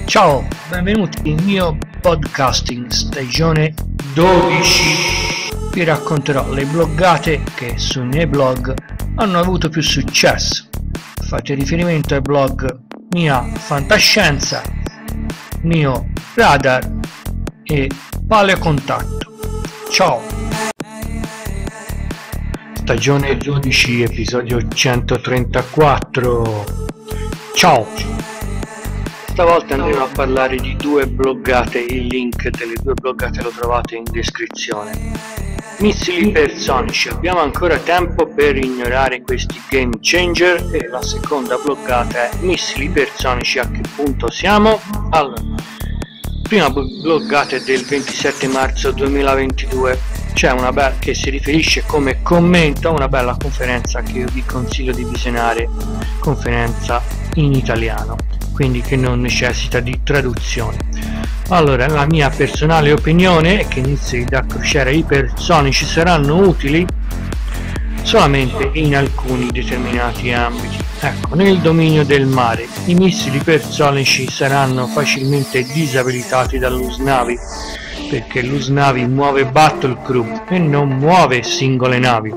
Ciao, benvenuti nel mio podcasting stagione 12. Vi racconterò le bloggate che sui miei blog hanno avuto più successo. Fate riferimento ai blog Mia Fantascienza, Mio Radar e Paleocontatto. Ciao! Stagione 12, episodio 134. Ciao! Stavolta andremo a parlare di due bloggate, il link delle due bloggate lo trovate in descrizione. Missili ipersonici, abbiamo ancora tempo per ignorare questi game changer, e la seconda bloggata è missili ipersonici, a che punto siamo? Allora, prima bloggata è del 27 marzo 2022, c'è una bella che si riferisce come commento a una bella conferenza che io vi consiglio di visionare, conferenza in italiano, quindi che non necessita di traduzione. Allora, la mia personale opinione è che i missili da crociera ipersonici saranno utili solamente in alcuni determinati ambiti. Ecco, nel dominio del mare i missili ipersonici saranno facilmente disabilitati dall'US Navy, perché l'US Navy muove battle crew e non muove singole navi,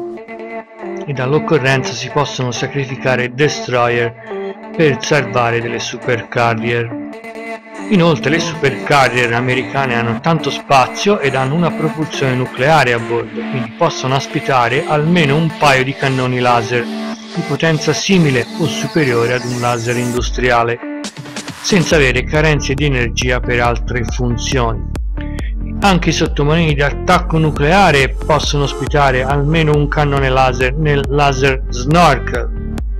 e dall'occorrenza si possono sacrificare destroyer per salvare delle supercarrier. Inoltre le supercarrier americane hanno tanto spazio ed hanno una propulsione nucleare a bordo, quindi possono ospitare almeno un paio di cannoni laser di potenza simile o superiore ad un laser industriale, senza avere carenze di energia per altre funzioni. Anche i sottomarini di attacco nucleare possono ospitare almeno un cannone laser nel laser snorkel,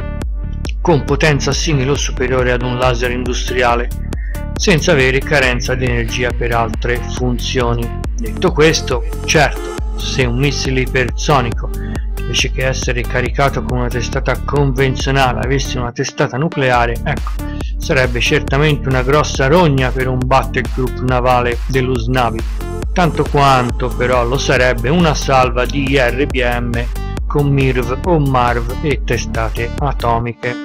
con potenza simile o superiore ad un laser industriale, senza avere carenza di energia per altre funzioni. Detto questo, certo, se un missile ipersonico, invece che essere caricato con una testata convenzionale, avesse una testata nucleare, ecco, sarebbe certamente una grossa rogna per un battle group navale dell'US Navy, tanto quanto però lo sarebbe una salva di IRBM con MIRV o MARV e testate atomiche.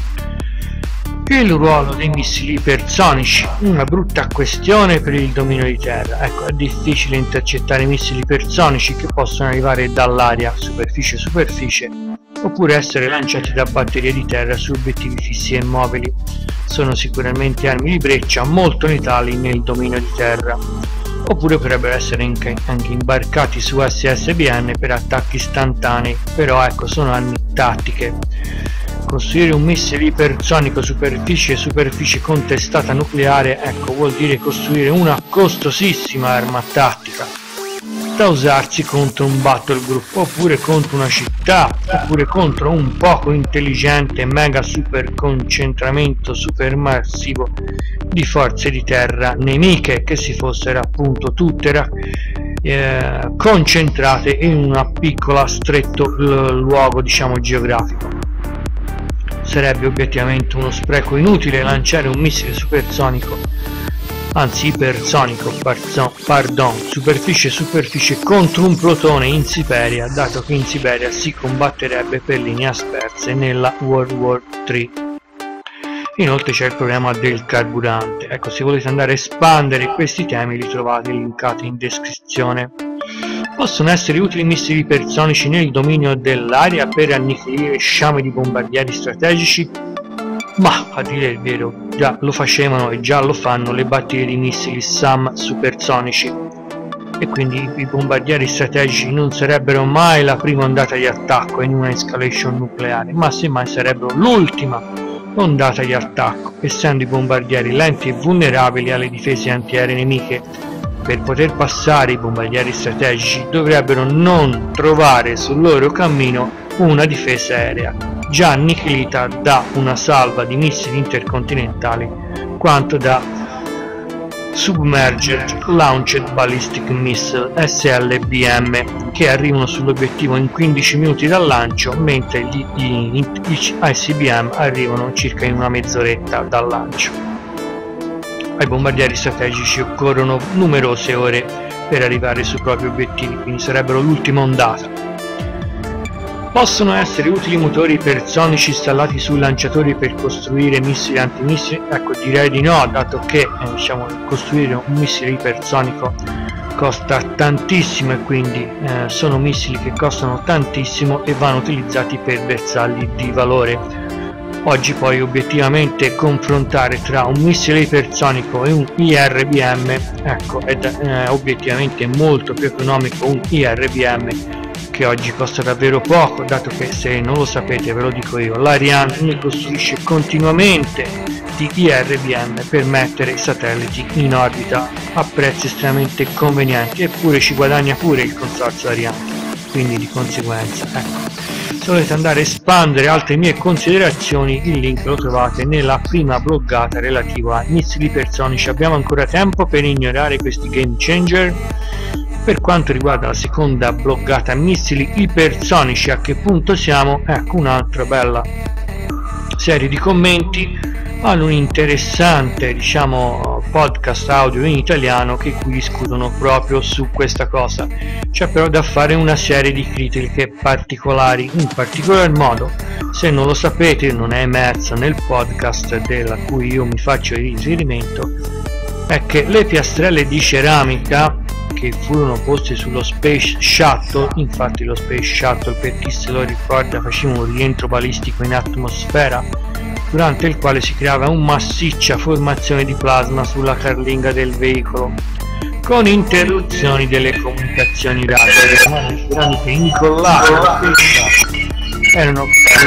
Il ruolo dei missili ipersonici, una brutta questione per il dominio di terra. Ecco, è difficile intercettare missili ipersonici che possono arrivare dall'aria, superficie, oppure essere lanciati da batterie di terra su obiettivi fissi e mobili. Sono sicuramente armi di breccia molto letali nel dominio di terra, oppure potrebbero essere anche imbarcati su SSBN per attacchi istantanei, però ecco, sono armi tattiche. Costruire un missile ipersonico superficie con testata nucleare, ecco, vuol dire costruire una costosissima arma tattica da usarsi contro un battle group, oppure contro una città, oppure contro un poco intelligente mega super concentramento supermassivo di forze di terra nemiche che si fossero appunto tutte concentrate in una piccola stretto luogo, diciamo, geografico. Sarebbe obiettivamente uno spreco inutile lanciare un missile ipersonico, superficie contro un plotone in Siberia, dato che in Siberia si combatterebbe per linee asperse nella World War III. Inoltre c'è il problema del carburante. Ecco, se volete andare a espandere questi temi li trovate linkati in descrizione. Possono essere utili missili ipersonici nel dominio dell'aria per annichilire sciame di bombardieri strategici? Ma a dire il vero, già lo facevano e già lo fanno le batterie di missili SAM supersonici, e quindi i bombardieri strategici non sarebbero mai la prima ondata di attacco in una escalation nucleare, ma semmai sarebbero l'ultima ondata di attacco, essendo i bombardieri lenti e vulnerabili alle difese antiaeree nemiche. Per poter passare i bombardieri strategici dovrebbero non trovare sul loro cammino una difesa aerea, già annichilita da una salva di missili intercontinentali, quanto da Submerged Launched Ballistic Missile SLBM, che arrivano sull'obiettivo in 15 minuti dal lancio, mentre gli ICBM arrivano circa in una mezz'oretta dal lancio. Ai bombardieri strategici occorrono numerose ore per arrivare sui propri obiettivi, quindi sarebbero l'ultima ondata. Possono essere utili motori ipersonici installati sui lanciatori per costruire missili antimissili? Ecco, direi di no, dato che costruire un missile ipersonico costa tantissimo e quindi sono missili che costano tantissimo e vanno utilizzati per bersagli di valore. Oggi poi obiettivamente confrontare tra un missile ipersonico e un IRBM, ecco, è obiettivamente molto più economico un IRBM, che oggi costa davvero poco, dato che, se non lo sapete ve lo dico io, l'Ariane ne costruisce continuamente di IRBM per mettere i satelliti in orbita a prezzi estremamente convenienti, eppure ci guadagna pure il consorzio Ariane, quindi di conseguenza, ecco. Se volete andare a espandere altre mie considerazioni, il link lo trovate nella prima bloggata relativa a missili ipersonici. Abbiamo ancora tempo per ignorare questi game changer. Per quanto riguarda la seconda bloggata, missili ipersonici, a che punto siamo? Ecco, un'altra bella serie di commenti hanno un interessante podcast audio in italiano che qui discutono proprio su questa cosa. C'è però da fare una serie di critiche particolari, in particolar modo, se non lo sapete, non è emersa nel podcast della cui io mi faccio riferimento, è che le piastrelle di ceramica che furono poste sullo Space Shuttle, infatti lo Space Shuttle, per chi se lo ricorda, faceva un rientro balistico in atmosfera durante il quale si creava una massiccia formazione di plasma sulla carlinga del veicolo, con interruzioni delle comunicazioni radio. Le ceramiche incollate allo Space erano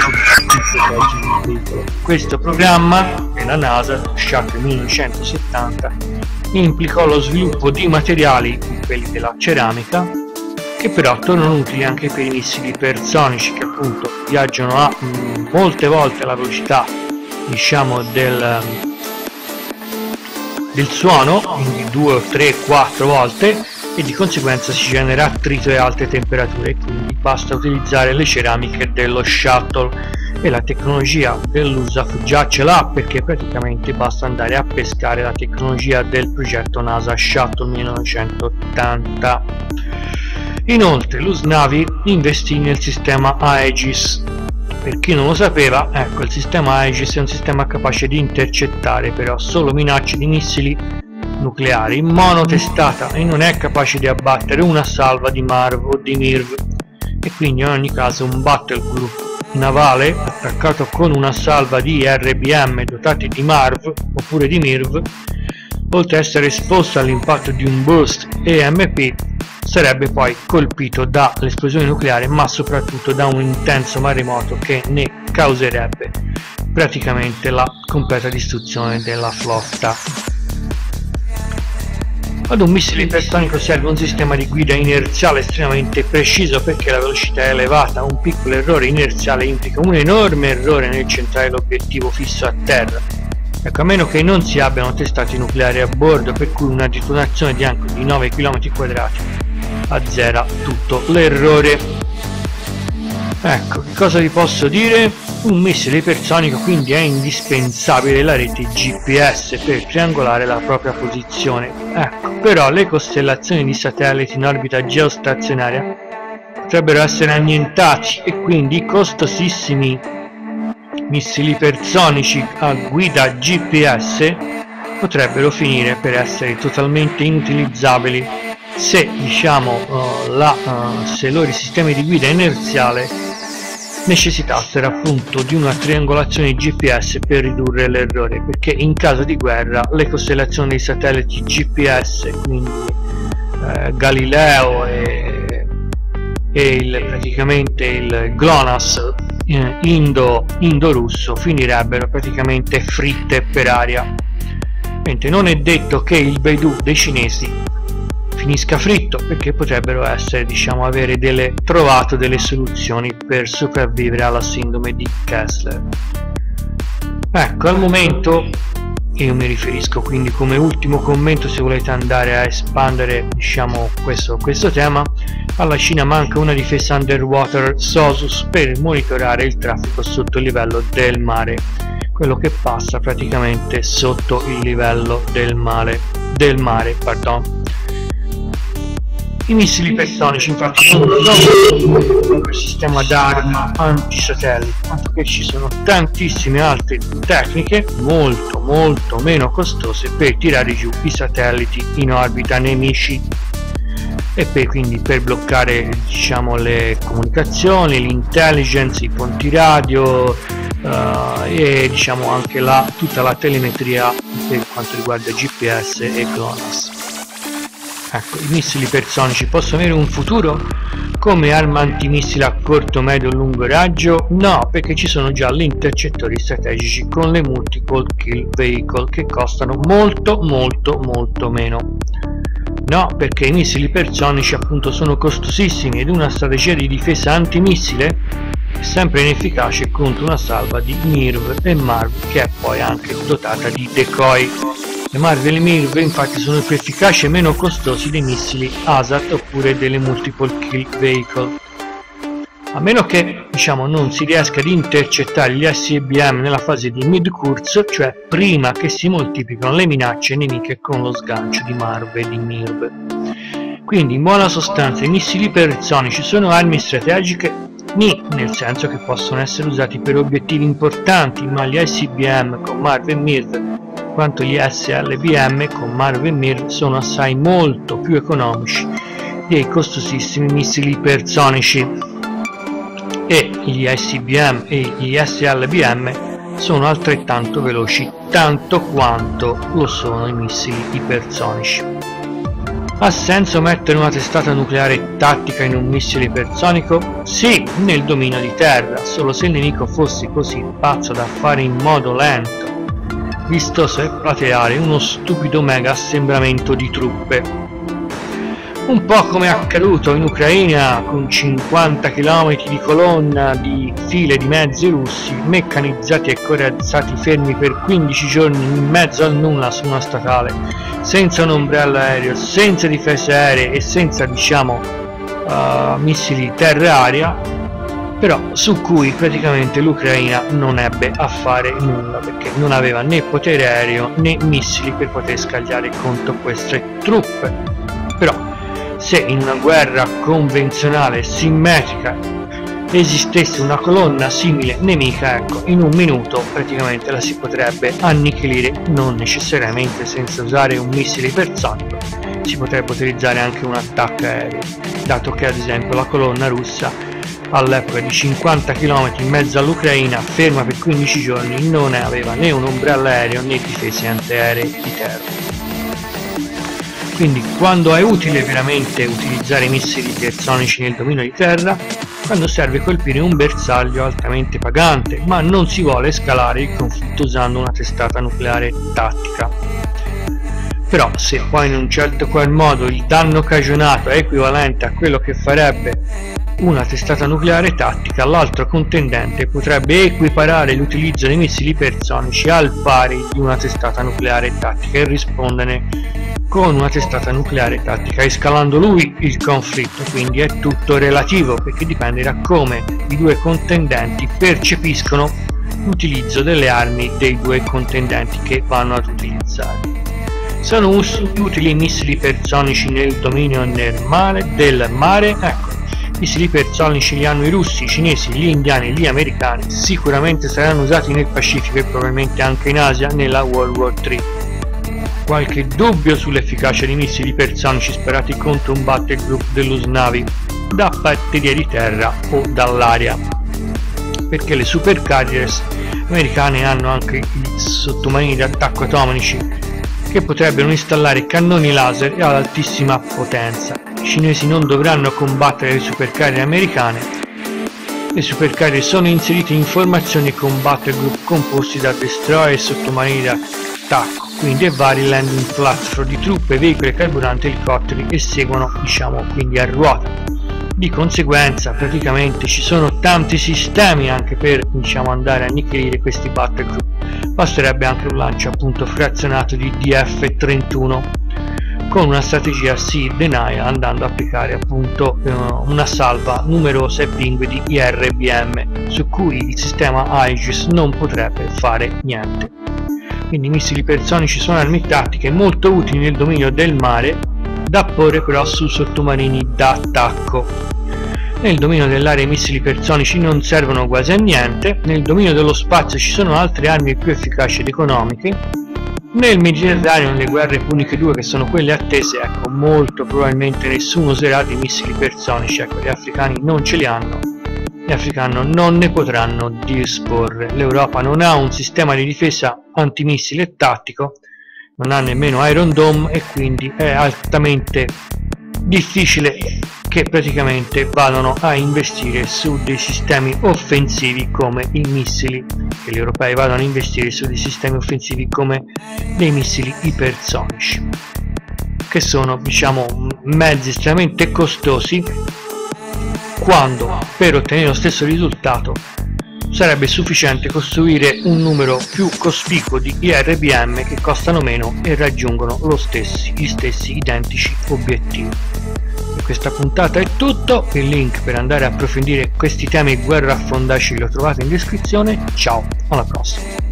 del veicolo. Questo programma della NASA, Shuttle 1970, implicò lo sviluppo di materiali, quelli della ceramica, che però tornano utili anche per i missili ipersonici, che appunto viaggiano a molte volte la velocità del suono, quindi 2, 3, 4 volte, e di conseguenza si genera attrito e alte temperature, quindi basta utilizzare le ceramiche dello shuttle, e la tecnologia dell'USAF già ce l'ha, perché praticamente basta andare a pescare la tecnologia del progetto NASA Shuttle 1980. Inoltre l'USNAVI investì nel sistema Aegis. Per chi non lo sapeva, ecco, il sistema Aegis è un sistema capace di intercettare però solo minacce di missili nucleari monotestata e non è capace di abbattere una salva di MARV o di MIRV, e quindi in ogni caso un battle group navale attaccato con una salva di IRBM dotati di MARV oppure di MIRV, oltre ad essere esposto all'impatto di un burst EMP, sarebbe poi colpito dall'esplosione nucleare, ma soprattutto da un intenso maremoto che ne causerebbe praticamente la completa distruzione della flotta. Ad un missile ipersonico serve un sistema di guida inerziale estremamente preciso, perché la velocità è elevata. Un piccolo errore inerziale implica un enorme errore nel centrare l'obiettivo fisso a terra. Ecco, a meno che non si abbiano testate nucleari a bordo, per cui una detonazione di anche di 9 km² azzera tutto l'errore. Ecco, cosa vi posso dire? Un missile ipersonico quindi è indispensabile la rete GPS per triangolare la propria posizione. Ecco, però le costellazioni di satelliti in orbita geostazionaria potrebbero essere annientati, e quindi i costosissimi missili ipersonici a guida GPS potrebbero finire per essere totalmente inutilizzabili se se i loro sistemi di guida inerziale necessitassero appunto di una triangolazione GPS per ridurre l'errore, perché in caso di guerra le costellazioni dei satelliti GPS, quindi Galileo e praticamente il GLONASS indo-russo, finirebbero praticamente fritte per aria, mentre non è detto che il Beidou dei cinesi finisca fritto, perché potrebbero essere, avere trovato delle soluzioni per sopravvivere alla sindrome di Kessler. Ecco, al momento io mi riferisco, quindi come ultimo commento, se volete andare a espandere questo tema, alla Cina manca una difesa underwater SOSUS per monitorare il traffico sotto il livello del mare, quello che passa praticamente sotto il livello del mare. I missili ipersonici infatti non sono il sistema d'arma antisatellite, tanto che ci sono tantissime altre tecniche molto meno costose per tirare giù i satelliti in orbita nemici e quindi per bloccare, diciamo, le comunicazioni, l'intelligence, i ponti radio e, diciamo, anche tutta la telemetria per quanto riguarda GPS e GLONASS. Ecco, i missili ipersonici possono avere un futuro come arma antimissile a corto, medio e lungo raggio? No, perché ci sono già gli intercettori strategici con le Multiple Kill Vehicle che costano molto meno. No, perché i missili ipersonici appunto sono costosissimi ed una strategia di difesa antimissile è sempre inefficace contro una salva di MIRV e MARV, che è poi anche dotata di decoy. Le MARV e le MIRV infatti sono più efficaci e meno costosi dei missili ASAT oppure delle Multiple Kill Vehicle, a meno che, diciamo, non si riesca ad intercettare gli ICBM nella fase di mid-course, cioè prima che si moltiplichino le minacce nemiche con lo sgancio di MARV e di MIRV. Quindi in buona sostanza i missili ipersonici sono armi strategiche? Nì, nel senso che possono essere usati per obiettivi importanti, ma gli ICBM con MARV e MIRV quanto gli SLBM con MARV e MIRV sono assai molto più economici dei costosissimi missili ipersonici, e gli ICBM e gli SLBM sono altrettanto veloci tanto quanto lo sono i missili ipersonici. Ha senso mettere una testata nucleare tattica in un missile ipersonico? Sì, nel dominio di terra, solo se il nemico fosse così pazzo da fare in modo lento, vistoso e plateale uno stupido mega assembramento di truppe. Un po' come è accaduto in Ucraina, con 50 km di colonna di file di mezzi russi meccanizzati e corazzati fermi per 15 giorni in mezzo al nulla su una statale, senza un ombrello aereo, senza difese aeree e senza, diciamo, missili terra-aria, però su cui praticamente l'Ucraina non ebbe a fare nulla, perché non aveva né potere aereo né missili per poter scagliare contro queste truppe. Però se in una guerra convenzionale simmetrica esistesse una colonna simile nemica, ecco, in un minuto praticamente la si potrebbe annichilire, non necessariamente senza usare un missile ipersonico, si potrebbe utilizzare anche un attacco aereo, dato che ad esempio la colonna russa all'epoca di 50 km in mezzo all'Ucraina, ferma per 15 giorni, non aveva né un ombrello aereo né difese antiaeree di terra. Quindi quando è utile veramente utilizzare missili ipersonici nel dominio di terra? Quando serve colpire un bersaglio altamente pagante, ma non si vuole scalare il conflitto usando una testata nucleare tattica. Però se poi in un certo qual modo il danno cagionato è equivalente a quello che farebbe una testata nucleare tattica, l'altro contendente potrebbe equiparare l'utilizzo dei missili ipersonici al pari di una testata nucleare tattica e rispondere con una testata nucleare tattica, escalando lui il conflitto. Quindi è tutto relativo, perché dipende da come i due contendenti percepiscono l'utilizzo delle armi dei due contendenti che vanno ad utilizzare. Sono utili i missili ipersonici nel dominio del mare? Ecco, i missili ipersonici li hanno i russi, i cinesi, gli indiani e gli americani, sicuramente saranno usati nel Pacifico e probabilmente anche in Asia nella World War III. Qualche dubbio sull'efficacia dei missili ipersonici sparati contro un battle group dell'US Navy da batteria di terra o dall'aria, perché le supercarriers americane hanno anche i sottomarini di attacco atomici che potrebbero installare cannoni laser ad altissima potenza. I cinesi non dovranno combattere le supercarrier americane. Le supercarrier sono inserite in formazioni con battle group composti da destroyer e sottomarini di attacco, quindi e vari landing platform di truppe, veicoli, carburanti, elicotteri, e seguono, diciamo, quindi a ruota. Di conseguenza praticamente ci sono tanti sistemi anche per, diciamo, andare a annichilire questi battle group. Basterebbe anche un lancio appunto frazionato di DF-31 con una strategia Sea Denial, andando a applicare appunto una salva numerosa e pingue di IRBM su cui il sistema Aegis non potrebbe fare niente. Quindi i missili ipersonici sono armi tattiche molto utili nel dominio del mare, da porre però su sottomarini da attacco. Nel dominio dell'aria i missili ipersonici non servono quasi a niente, nel dominio dello spazio ci sono altre armi più efficaci ed economiche, nel Mediterraneo, nelle guerre puniche 2 che sono quelle attese, ecco, molto probabilmente nessuno userà dei missili ipersonici, ecco, gli africani non ce li hanno, gli africani non ne potranno disporre. L'Europa non ha un sistema di difesa antimissile tattico, non ha nemmeno Iron Dome e quindi è altamente difficile che praticamente vadano a investire su dei sistemi offensivi come i missili, che gli europei vadano a investire su dei sistemi offensivi come dei missili ipersonici, che sono, diciamo, mezzi estremamente costosi, quando per ottenere lo stesso risultato sarebbe sufficiente costruire un numero più cospicuo di IRBM che costano meno e raggiungono gli stessi identici obiettivi. Per questa puntata è tutto, il link per andare a approfondire questi temi guerra a fondacci lo trovate in descrizione. Ciao, alla prossima!